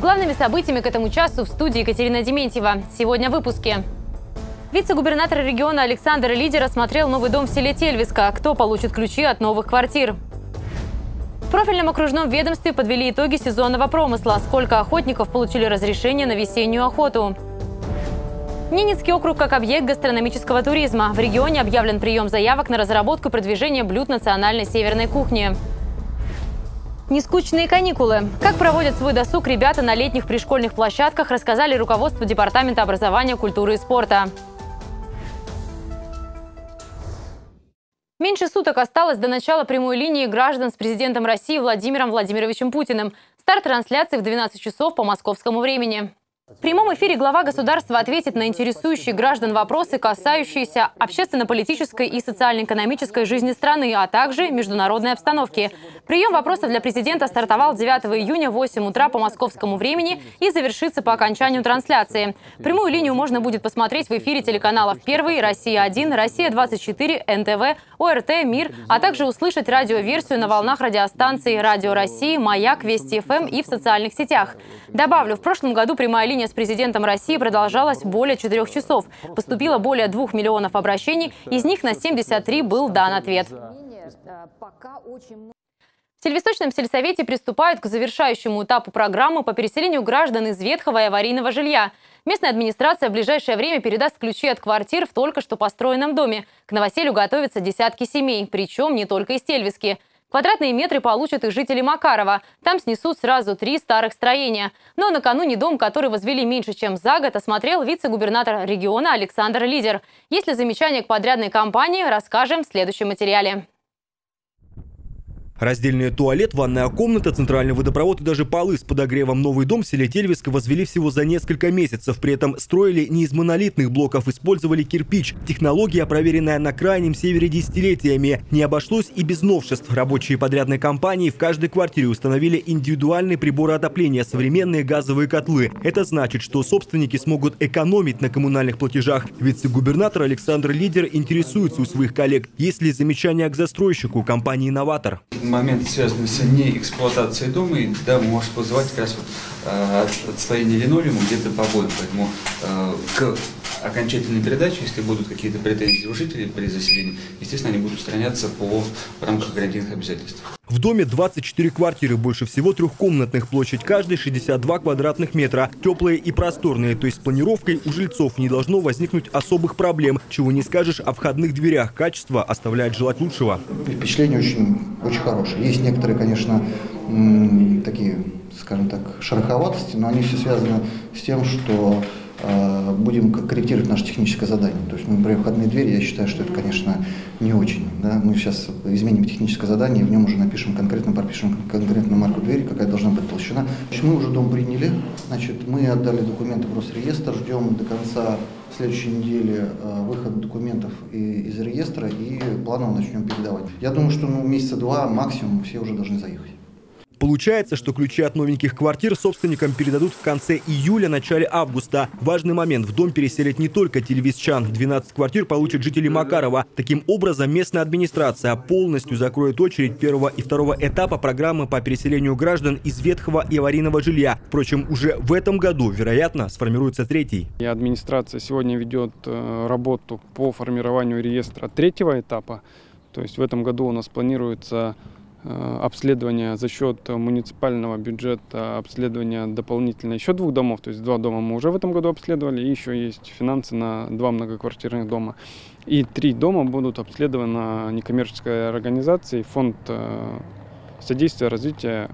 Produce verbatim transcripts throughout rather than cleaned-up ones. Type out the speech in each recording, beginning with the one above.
Главными событиями к этому часу в студии Екатерина Дементьева. Сегодня в выпуске. Вице-губернатор региона Александр Лидер осмотрел новый дом в селе Тельвиска. Кто получит ключи от новых квартир? В профильном окружном ведомстве подвели итоги сезонного промысла. Сколько охотников получили разрешение на весеннюю охоту? Ненецкий округ как объект гастрономического туризма. В регионе объявлен прием заявок на разработку и продвижение блюд национальной северной кухни. Нескучные каникулы. Как проводят свой досуг ребята на летних пришкольных площадках, рассказали руководству Департамента образования, культуры и спорта. Меньше суток осталось до начала прямой линии граждан с президентом России Владимиром Владимировичем Путиным. Старт трансляции в двенадцать часов по московскому времени. В прямом эфире глава государства ответит на интересующие граждан вопросы, касающиеся общественно-политической и социально-экономической жизни страны, а также международной обстановки. Прием вопросов для президента стартовал девятого июня в восемь утра по московскому времени и завершится по окончанию трансляции. Прямую линию можно будет посмотреть в эфире телеканалов «Первый», «Россия-один», «Россия-двадцать четыре», эн тэ вэ, о эр тэ, «Мир», а также услышать радиоверсию на волнах радиостанций «Радио России», «Маяк», «Вести эф эм» и в социальных сетях. Добавлю, в прошлом году прямая линия с президентом России продолжалась более четырех часов. Поступило более двух миллионов обращений, из них на семьдесят три был дан ответ. В Сельвесточном сельсовете приступают к завершающему этапу программы по переселению граждан из ветхого и аварийного жилья. Местная администрация в ближайшее время передаст ключи от квартир в только что построенном доме. К новоселью готовятся десятки семей, причем не только из Тельвиски. Квадратные метры получат и жители Макарова. Там снесут сразу три старых строения. Но накануне дом, который возвели меньше, чем за год, осмотрел вице-губернатор региона Александр Лидер. Есть ли замечания к подрядной компании, расскажем в следующем материале. Раздельный туалет, ванная комната, центральный водопровод и даже полы с подогревом новый дом в селе Тельвиска возвели всего за несколько месяцев. При этом строили не из монолитных блоков, использовали кирпич. Технология, проверенная на крайнем севере десятилетиями. Не обошлось и без новшеств. Рабочие подрядной компании в каждой квартире установили индивидуальные приборы отопления, современные газовые котлы. Это значит, что собственники смогут экономить на коммунальных платежах. Вице-губернатор Александр Лидер интересуется у своих коллег, есть ли замечания к застройщику компании «Инноватор». Момент, связанный с неэксплуатацией дома, и, да, может вызывать как раз вот, э, отслоение линолеума где-то по году. Поэтому э, к окончательной передаче, если будут какие-то претензии у жителей при заселении, естественно, они будут устраняться по в рамках гарантийных обязательств. В доме двадцать четыре квартиры, больше всего трехкомнатных, площадь каждой шестьдесят два квадратных метра. Теплые и просторные, то есть с планировкой у жильцов не должно возникнуть особых проблем. Чего не скажешь о входных дверях, качество оставляет желать лучшего. Впечатление очень, очень хорошее. Есть некоторые, конечно, такие, скажем так, шероховатости, но они все связаны с тем, что будем корректировать наше техническое задание. То есть, ну, например, входные двери, я считаю, что это, конечно, не очень. Да? Мы сейчас изменим техническое задание, в нем уже напишем конкретно, пропишем конкретную марку двери, какая должна быть толщина. Мы уже дом приняли, значит, мы отдали документы в Росреестр, ждем до конца следующей недели выход документов из реестра и планово начнем передавать. Я думаю, что ну, месяца два максимум все уже должны заехать. Получается, что ключи от новеньких квартир собственникам передадут в конце июля, начале августа. Важный момент. В дом переселят не только тельвисчан. двенадцать квартир получат жители Макарова. Таким образом, местная администрация полностью закроет очередь первого и второго этапа программы по переселению граждан из ветхого и аварийного жилья. Впрочем, уже в этом году, вероятно, сформируется третий. И администрация сегодня ведет работу по формированию реестра третьего этапа. То есть в этом году у нас планируется обследование за счет муниципального бюджета, обследование дополнительно еще двух домов, то есть два дома мы уже в этом году обследовали, и еще есть финансы на два многоквартирных дома. И три дома будут обследованы некоммерческой организацией, фонд содействия развития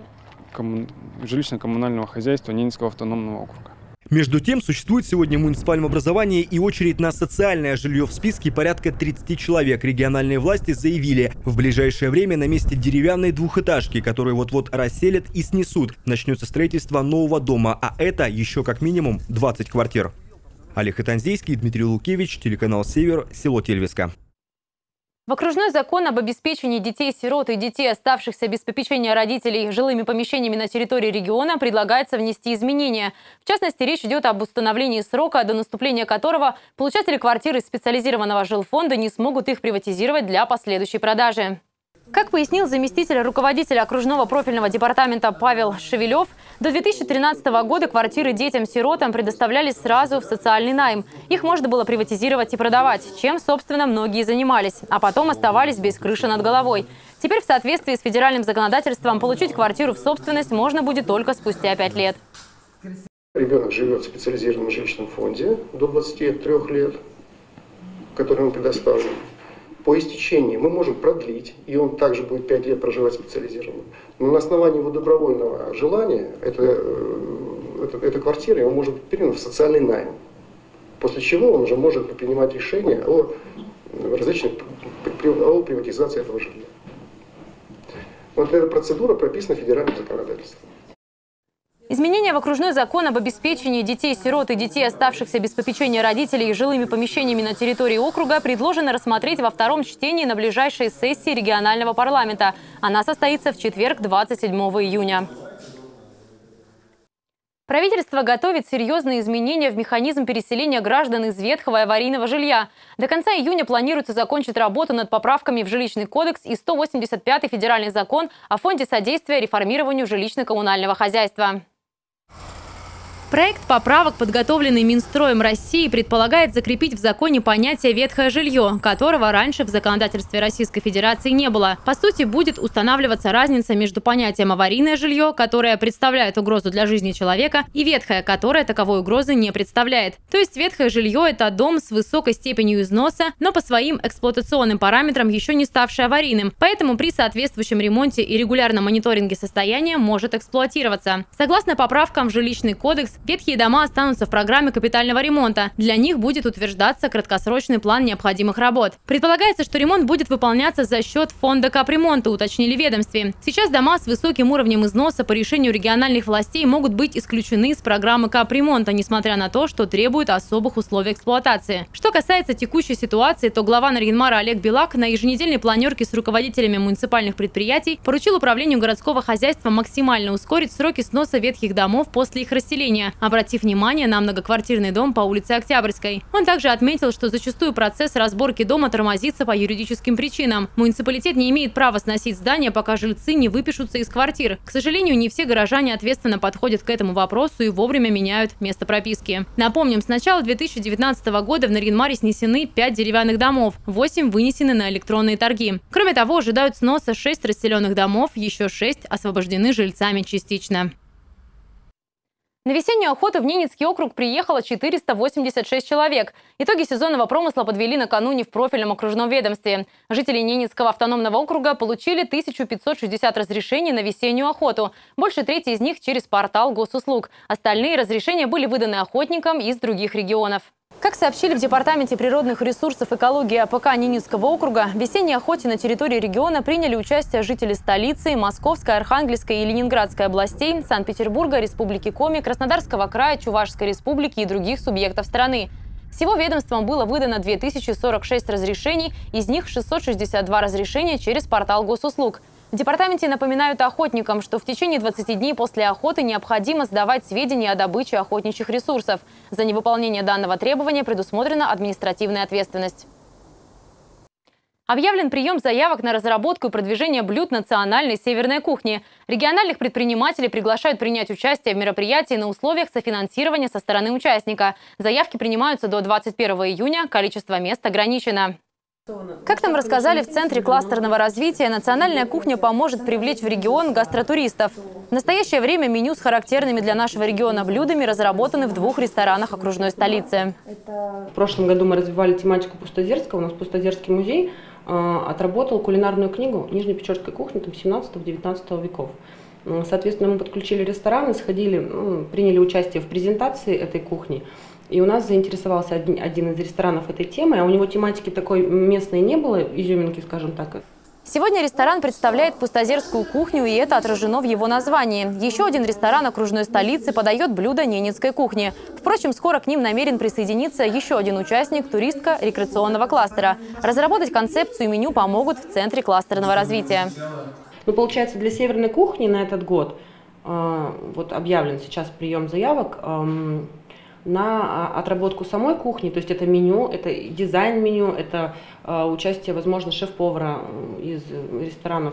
жилищно-коммунального хозяйства Ненецкого автономного округа. Между тем, существует сегодня в муниципальном образовании и очередь на социальное жилье. В списке порядка тридцати человек. Региональные власти заявили, в ближайшее время на месте деревянной двухэтажки, которые вот-вот расселят и снесут, начнется строительство нового дома, а это еще как минимум двадцать квартир. Олег Итанзейский, Дмитрий Лукевич, телеканал «Север», село Тельвиска. В окружной закон об обеспечении детей-сирот и детей, оставшихся без попечения родителей, жилыми помещениями на территории региона предлагается внести изменения. В частности, речь идет об установлении срока, до наступления которого получатели квартир из специализированного жилфонда не смогут их приватизировать для последующей продажи. Как пояснил заместитель руководителя окружного профильного департамента Павел Шевелев, до две тысячи тринадцатого года квартиры детям-сиротам предоставлялись сразу в социальный найм. Их можно было приватизировать и продавать, чем, собственно, многие занимались, а потом оставались без крыши над головой. Теперь в соответствии с федеральным законодательством получить квартиру в собственность можно будет только спустя пять лет. Ребенок живет в специализированном жилищном фонде до двадцати трёх лет, который ему предоставлен. По истечении мы можем продлить, и он также будет пять лет проживать специализированно. Но на основании его добровольного желания эта, эта, эта квартира его может быть передана в социальный найм. После чего он уже может принимать решения о различных о приватизации этого жилья. Вот эта процедура прописана федеральным законодательством. Изменения в окружной закон об обеспечении детей-сирот и детей, оставшихся без попечения родителей, жилыми помещениями на территории округа предложено рассмотреть во втором чтении на ближайшей сессии регионального парламента. Она состоится в четверг, двадцать седьмого июня. Правительство готовит серьезные изменения в механизм переселения граждан из ветхого и аварийного жилья. До конца июня планируется закончить работу над поправками в жилищный кодекс и сто восемьдесят пятый федеральный закон о фонде содействия реформированию жилищно-коммунального хозяйства. Проект поправок, подготовленный Минстроем России, предполагает закрепить в законе понятие «ветхое жилье», которого раньше в законодательстве Российской Федерации не было. По сути, будет устанавливаться разница между понятием «аварийное жилье», которое представляет угрозу для жизни человека, и «ветхое», которое таковой угрозы не представляет. То есть ветхое жилье – это дом с высокой степенью износа, но по своим эксплуатационным параметрам еще не ставший аварийным. Поэтому при соответствующем ремонте и регулярном мониторинге состояния может эксплуатироваться. Согласно поправкам в жилищный кодекс, ветхие дома останутся в программе капитального ремонта. Для них будет утверждаться краткосрочный план необходимых работ. Предполагается, что ремонт будет выполняться за счет фонда капремонта, уточнили в ведомстве. Сейчас дома с высоким уровнем износа по решению региональных властей могут быть исключены из программы капремонта, несмотря на то, что требуют особых условий эксплуатации. Что касается текущей ситуации, то глава Нарьян-Мара Олег Белак на еженедельной планерке с руководителями муниципальных предприятий поручил управлению городского хозяйства максимально ускорить сроки сноса ветхих домов после их расселения, обратив внимание на многоквартирный дом по улице Октябрьской. Он также отметил, что зачастую процесс разборки дома тормозится по юридическим причинам. Муниципалитет не имеет права сносить здание, пока жильцы не выпишутся из квартир. К сожалению, не все горожане ответственно подходят к этому вопросу и вовремя меняют место прописки. Напомним, с начала две тысячи девятнадцатого года в Нарьян-Маре снесены пять деревянных домов, восемь вынесены на электронные торги. Кроме того, ожидают сноса шесть расселенных домов, еще шесть освобождены жильцами частично. На весеннюю охоту в Ненецкий округ приехало четыреста восемьдесят шесть человек. Итоги сезонного промысла подвели накануне в профильном окружном ведомстве. Жители Ненецкого автономного округа получили тысячу пятьсот шестьдесят разрешений на весеннюю охоту. Больше трети из них через портал госуслуг. Остальные разрешения были выданы охотникам из других регионов. Как сообщили в Департаменте природных ресурсов экологии АПК Ненецкого округа, в весенней охоте на территории региона приняли участие жители столицы, Московской, Архангельской и Ленинградской областей, Санкт-Петербурга, Республики Коми, Краснодарского края, Чувашской республики и других субъектов страны. Всего ведомством было выдано две тысячи сорок шесть разрешений, из них шестьсот шестьдесят два разрешения через портал госуслуг. В департаменте напоминают охотникам, что в течение двадцати дней после охоты необходимо сдавать сведения о добыче охотничьих ресурсов. За невыполнение данного требования предусмотрена административная ответственность. Объявлен прием заявок на разработку и продвижение блюд национальной северной кухни. Региональных предпринимателей приглашают принять участие в мероприятии на условиях софинансирования со стороны участника. Заявки принимаются до двадцать первого июня, количество мест ограничено. Как нам рассказали в Центре кластерного развития, национальная кухня поможет привлечь в регион гастротуристов. В настоящее время меню с характерными для нашего региона блюдами разработаны в двух ресторанах окружной столицы. В прошлом году мы развивали тематику Пустозерского. У нас Пустозерский музей э, отработал кулинарную книгу нижнепечорской кухни семнадцатого-девятнадцатого веков. Соответственно, мы подключили рестораны, сходили, ну, приняли участие в презентации этой кухни. И у нас заинтересовался один, один из ресторанов этой темой, а у него тематики такой местной не было, изюминки, скажем так. Сегодня ресторан представляет пустозерскую кухню, и это отражено в его названии. Еще один ресторан окружной столицы подает блюда ненецкой кухни. Впрочем, скоро к ним намерен присоединиться еще один участник туристско-рекреационного кластера. Разработать концепцию и меню помогут в Центре кластерного развития. Ну, получается, для северной кухни на этот год, э, вот объявлен сейчас прием заявок, э, на отработку самой кухни, то есть это меню, это дизайн меню, это участие, возможно, шеф-повара из ресторанов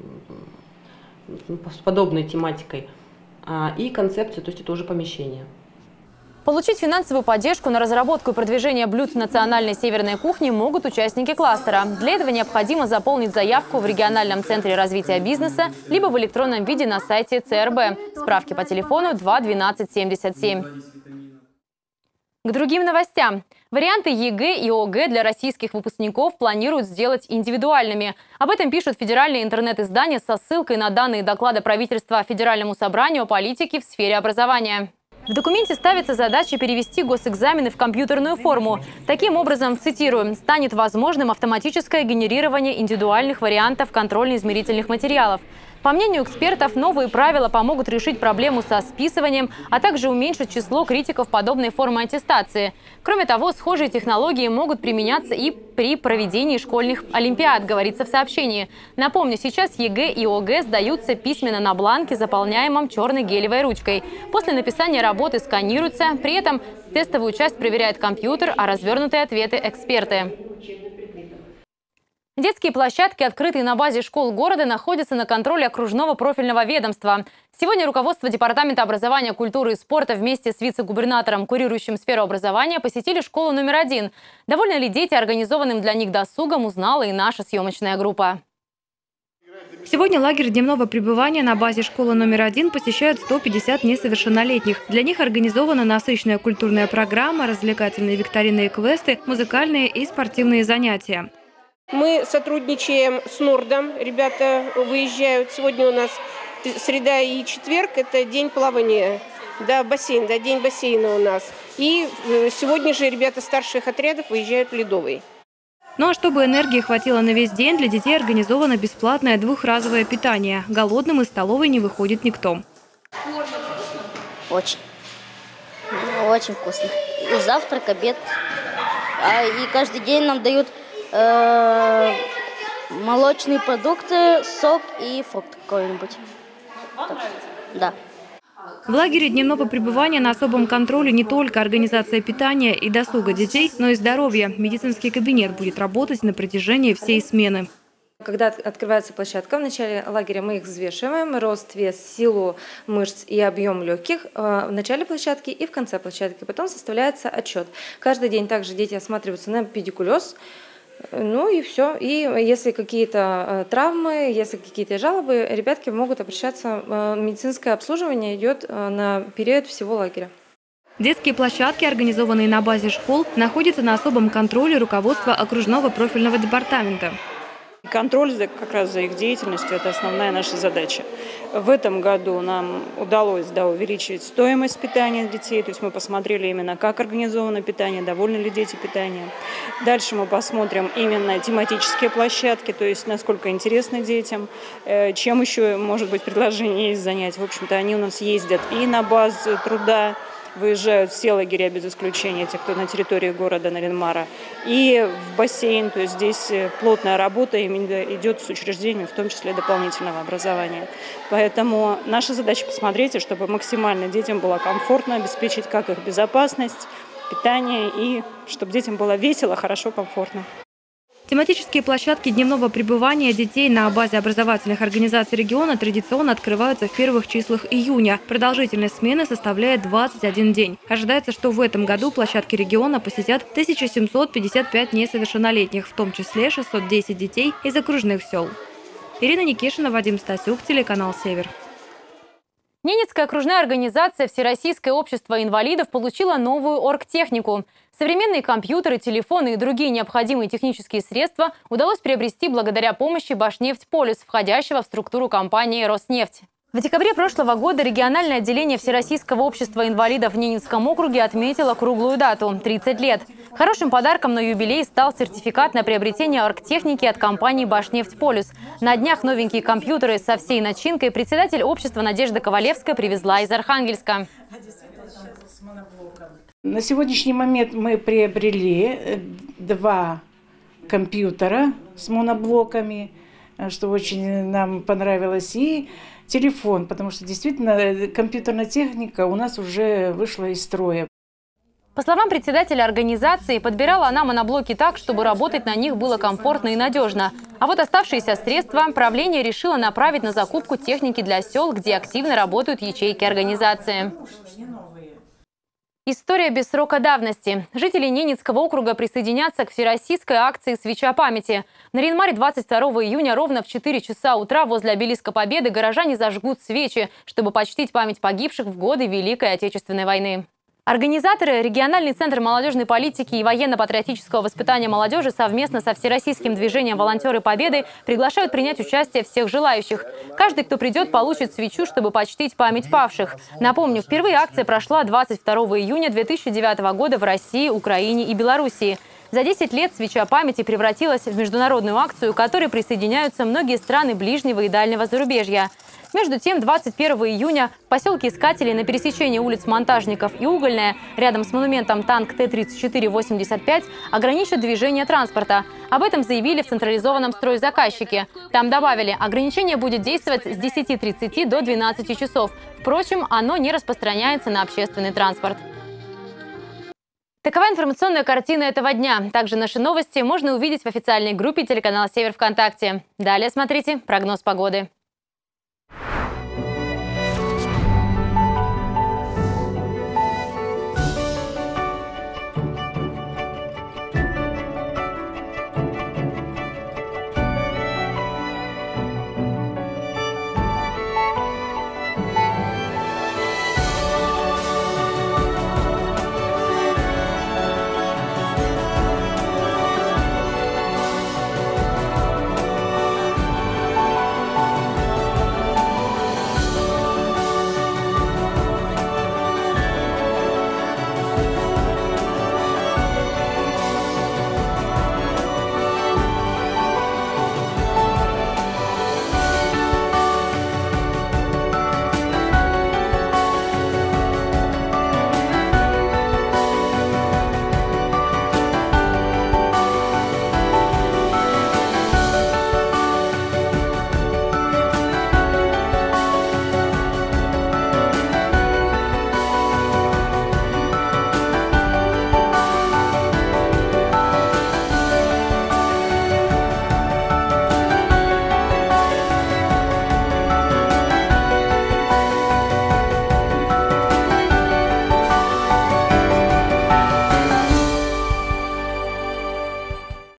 с подобной тематикой, и концепцию, то есть это уже помещение. Получить финансовую поддержку на разработку и продвижение блюд национальной северной кухни могут участники кластера. Для этого необходимо заполнить заявку в региональном центре развития бизнеса либо в электронном виде на сайте ЦРБ. Справки по телефону два двенадцать семьдесят семь. К другим новостям. Варианты ЕГЭ и ОГЭ для российских выпускников планируют сделать индивидуальными. Об этом пишут федеральные интернет-издания со ссылкой на данные доклада правительства Федеральному собранию о политике в сфере образования. В документе ставится задача перевести госэкзамены в компьютерную форму. Таким образом, цитирую, станет возможным автоматическое генерирование индивидуальных вариантов контрольно-измерительных материалов. По мнению экспертов, новые правила помогут решить проблему со списыванием, а также уменьшить число критиков подобной формы аттестации. Кроме того, схожие технологии могут применяться и при проведении школьных олимпиад, говорится в сообщении. Напомню, сейчас ЕГЭ и ОГЭ сдаются письменно на бланке, заполняемом черной гелевой ручкой. После написания работы сканируются, при этом тестовую часть проверяет компьютер, а развернутые ответы – эксперты. Детские площадки, открытые на базе школ города, находятся на контроле окружного профильного ведомства. Сегодня руководство Департамента образования, культуры и спорта вместе с вице-губернатором, курирующим сферу образования, посетили школу номер один. Довольны ли дети организованным для них досугом, узнала и наша съемочная группа. Сегодня лагерь дневного пребывания на базе школы номер один посещают сто пятьдесят несовершеннолетних. Для них организована насыщенная культурная программа, развлекательные викторины и квесты, музыкальные и спортивные занятия. Мы сотрудничаем с Нордом. Ребята выезжают. Сегодня у нас среда и четверг. Это день плавания. Да, бассейн, да, день бассейна у нас. И сегодня же ребята старших отрядов выезжают в Ледовый. Ну а чтобы энергии хватило на весь день, для детей организовано бесплатное двухразовое питание. Голодным из столовой не выходит никто. Очень. Очень вкусно. И завтрак, обед. А, и каждый день нам дают э, молочные продукты, сок и фрукт какой-нибудь. Да. В лагере дневного пребывания на особом контроле не только организация питания и досуга детей, но и здоровье. Медицинский кабинет будет работать на протяжении всей смены. Когда открывается площадка, в начале лагеря мы их взвешиваем, рост, вес, силу мышц и объем легких в начале площадки и в конце площадки. Потом составляется отчет. Каждый день также дети осматриваются на педикулез. Ну и все. И если какие-то травмы, если какие-то жалобы, ребятки могут обращаться. Медицинское обслуживание идет на период всего лагеря. Детские площадки, организованные на базе школ, находятся на особом контроле руководства окружного профильного департамента. Контроль за, как раз за их деятельностью – это основная наша задача. В этом году нам удалось да, увеличить стоимость питания детей, то есть мы посмотрели именно, как организовано питание, довольны ли дети питанием. Дальше мы посмотрим именно тематические площадки, то есть насколько интересны детям, чем еще может быть предложение из занятий. В общем-то, они у нас ездят и на базу труда, выезжают все лагеря без исключения, те, кто на территории города Нарьян-Мара, и в бассейн. То есть здесь плотная работа именно идет с учреждениями, в том числе дополнительного образования. Поэтому наша задача посмотреть, чтобы максимально детям было комфортно, обеспечить как их безопасность, питание, и чтобы детям было весело, хорошо, комфортно. Тематические площадки дневного пребывания детей на базе образовательных организаций региона традиционно открываются в первых числах июня. Продолжительность смены составляет двадцать один день. Ожидается, что в этом году площадки региона посетят тысяча семьсот пятьдесят пять несовершеннолетних, в том числе шестьсот десять детей из окружных сел. Ирина Никишина, Вадим Стасюк, телеканал «Север». Ненецкая окружная организация «Всероссийское общество инвалидов» получила новую оргтехнику. Современные компьютеры, телефоны и другие необходимые технические средства удалось приобрести благодаря помощи «Башнефть-Полюс», входящего в структуру компании «Роснефть». В декабре прошлого года региональное отделение Всероссийского общества инвалидов в Ненецком округе отметило круглую дату – тридцать лет. Хорошим подарком на юбилей стал сертификат на приобретение оргтехники от компании «Башнефть-Полюс». На днях новенькие компьютеры со всей начинкой председатель общества Надежда Ковалевская привезла из Архангельска. На сегодняшний момент мы приобрели два компьютера с моноблоками, что очень нам понравилось, и телефон, потому что действительно компьютерная техника у нас уже вышла из строя. По словам председателя организации, подбирала она моноблоки так, чтобы работать на них было комфортно и надежно. А вот оставшиеся средства правление решило направить на закупку техники для сел, где активно работают ячейки организации. История без срока давности. Жители Ненецкого округа присоединятся к всероссийской акции «Свеча памяти». На Нарьян-Маре двадцать второго июня ровно в четыре часа утра возле обелиска Победы горожане зажгут свечи, чтобы почтить память погибших в годы Великой Отечественной войны. Организаторы, региональный центр молодежной политики и военно-патриотического воспитания молодежи совместно со Всероссийским движением «Волонтеры Победы» приглашают принять участие всех желающих. Каждый, кто придет, получит свечу, чтобы почтить память павших. Напомню, впервые акция прошла двадцать второго июня две тысячи девятого года в России, Украине и Белоруссии. За десять лет «Свеча памяти» превратилась в международную акцию, к которой присоединяются многие страны ближнего и дальнего зарубежья. Между тем, двадцать первого июня в поселке Искателей на пересечении улиц Монтажников и Угольная, рядом с монументом танк Т тридцать четыре восемьдесят пять, ограничат движение транспорта. Об этом заявили в централизованном стройзаказчике. Там добавили, ограничение будет действовать с десяти тридцати до двенадцати часов. Впрочем, оно не распространяется на общественный транспорт. Такова информационная картина этого дня. Также наши новости можно увидеть в официальной группе телеканала «Север» ВКонтакте. Далее смотрите прогноз погоды.